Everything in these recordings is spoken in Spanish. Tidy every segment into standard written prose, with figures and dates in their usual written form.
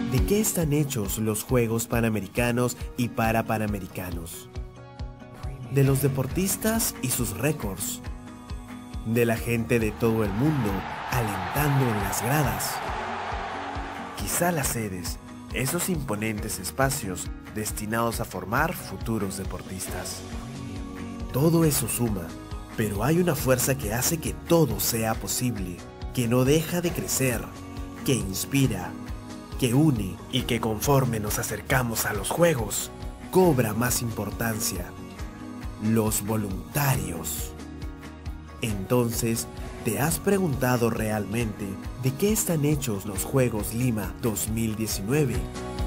¿De qué están hechos los Juegos Panamericanos y Parapanamericanos? De los deportistas y sus récords. De la gente de todo el mundo alentando en las gradas. Quizá las sedes, esos imponentes espacios destinados a formar futuros deportistas. Todo eso suma, pero hay una fuerza que hace que todo sea posible, que no deja de crecer, que inspira, que une y que conforme nos acercamos a los Juegos, cobra más importancia: los voluntarios. Entonces, ¿te has preguntado realmente de qué están hechos los Juegos Lima 2019?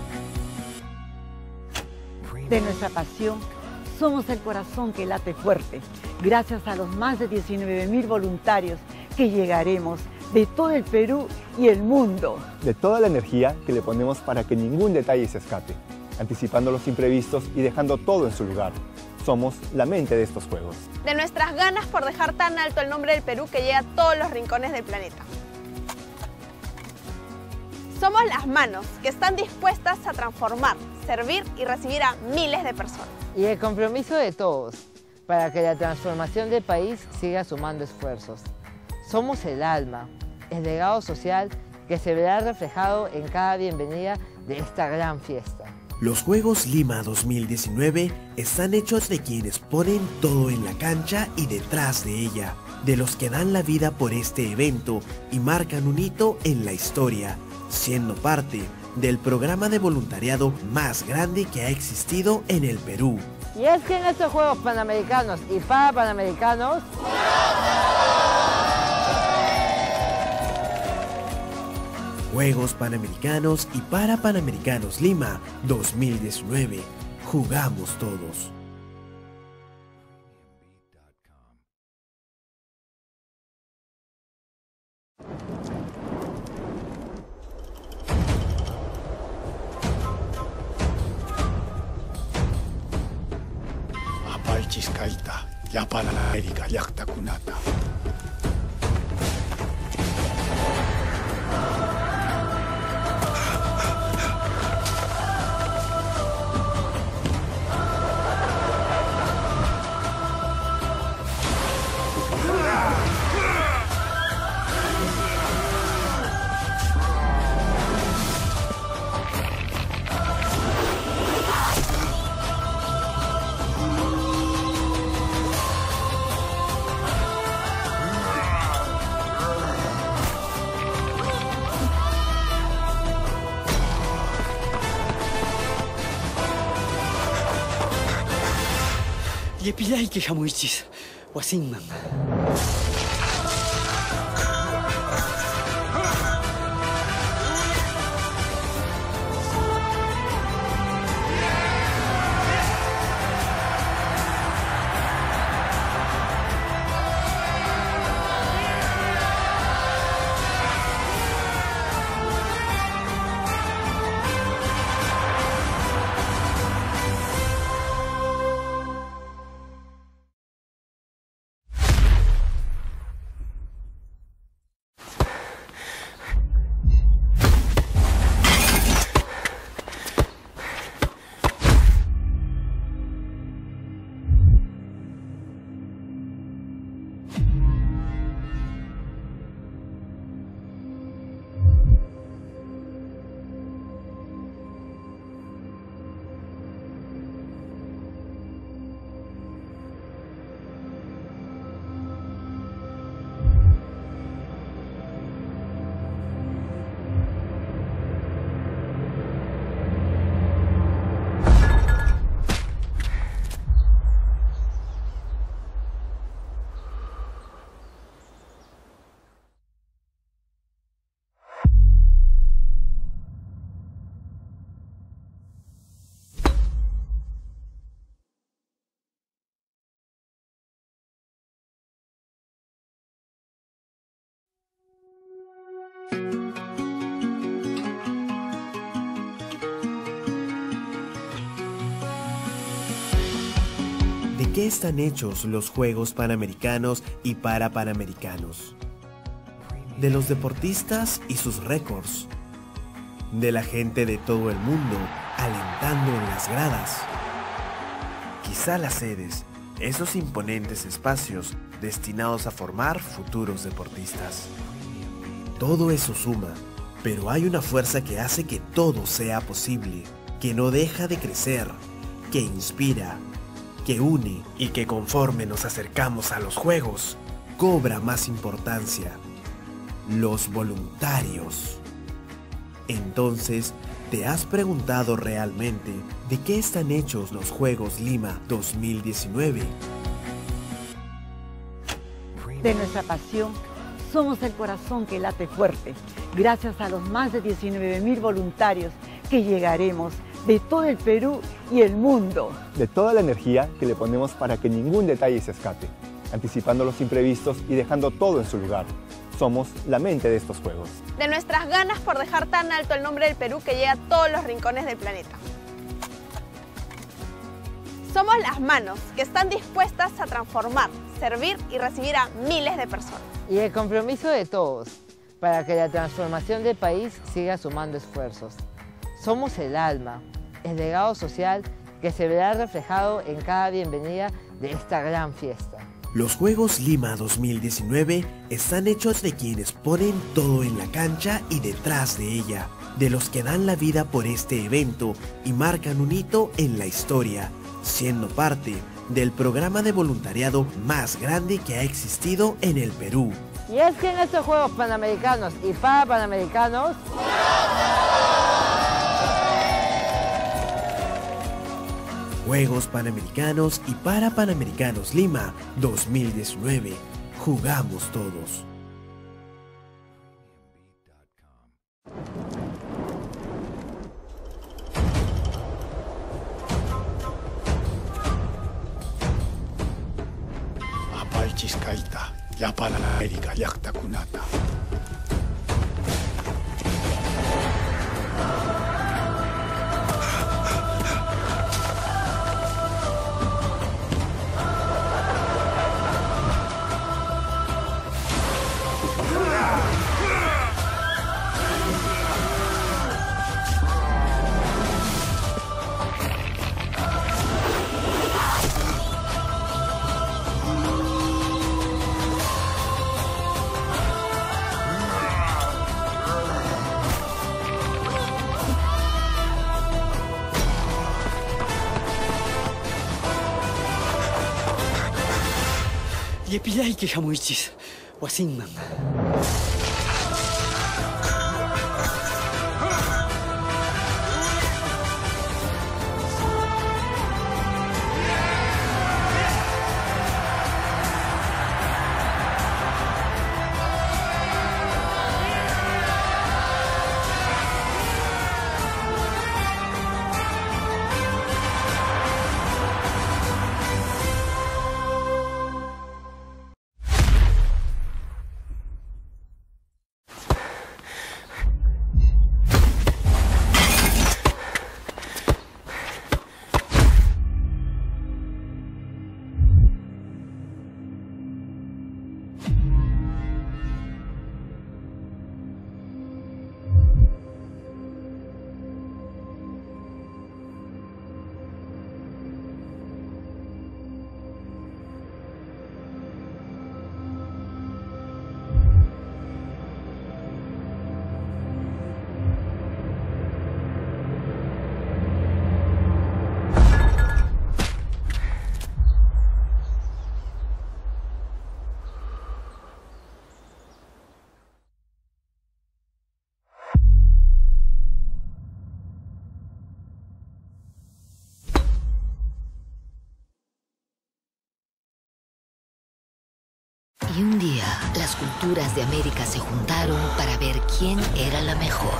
De nuestra pasión, somos el corazón que late fuerte, gracias a los más de 19.000 voluntarios que llegaremos de todo el Perú y el mundo. De toda la energía que le ponemos para que ningún detalle se escape, anticipando los imprevistos y dejando todo en su lugar. Somos la mente de estos Juegos. De nuestras ganas por dejar tan alto el nombre del Perú que llega a todos los rincones del planeta. Somos las manos que están dispuestas a transformar, servir y recibir a miles de personas. Y el compromiso de todos para que la transformación del país siga sumando esfuerzos. Somos el alma, el legado social que se verá reflejado en cada bienvenida de esta gran fiesta. Los Juegos Lima 2019 están hechos de quienes ponen todo en la cancha y detrás de ella, de los que dan la vida por este evento y marcan un hito en la historia, siendo parte del programa de voluntariado más grande que ha existido en el Perú. Y es que en estos Juegos Panamericanos y Parapanamericanos Juegos Panamericanos y Parapanamericanos Lima 2019. Jugamos todos. Apalchiskaita, yapala América, yakta kunata. Yepillay que hamuichis, wasinman. ¿De qué están hechos los Juegos Panamericanos y Parapanamericanos? De los deportistas y sus récords. de la gente de todo el mundo alentando en las gradas. Quizá las sedes, esos imponentes espacios destinados a formar futuros deportistas. Todo eso suma, pero hay una fuerza que hace que todo sea posible, que no deja de crecer, que inspira, que une y que conforme nos acercamos a los Juegos, cobra más importancia: los voluntarios. Entonces, ¿te has preguntado realmente de qué están hechos los Juegos Lima 2019? De nuestra pasión, somos el corazón que late fuerte, gracias a los más de 19.000 voluntarios que llegaremos de todo el Perú y el mundo. De toda la energía que le ponemos para que ningún detalle se escape, anticipando los imprevistos y dejando todo en su lugar. Somos la mente de estos Juegos. De nuestras ganas por dejar tan alto el nombre del Perú que llega a todos los rincones del planeta. Somos las manos que están dispuestas a transformar, servir y recibir a miles de personas. Y el compromiso de todos para que la transformación del país siga sumando esfuerzos. Somos el alma, el legado social que se verá reflejado en cada bienvenida de esta gran fiesta. Los Juegos Lima 2019 están hechos de quienes ponen todo en la cancha y detrás de ella, de los que dan la vida por este evento y marcan un hito en la historia, siendo parte del programa de voluntariado más grande que ha existido en el Perú. Y es que en estos Juegos Panamericanos y Parapanamericanos, Juegos Panamericanos y Parapanamericanos Lima 2019. Jugamos todos. Apalchis kaita, yapala América llaqtakunata. Yepilay que hamuichis, wasinman. Y un día, las culturas de América se juntaron para ver quién era la mejor.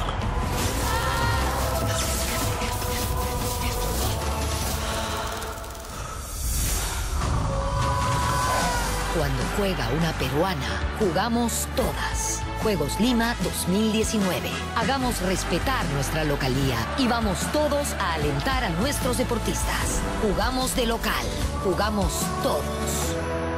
Cuando juega una peruana, jugamos todas. Juegos Lima 2019. Hagamos respetar nuestra localía y vamos todos a alentar a nuestros deportistas. Jugamos de local. Jugamos todos.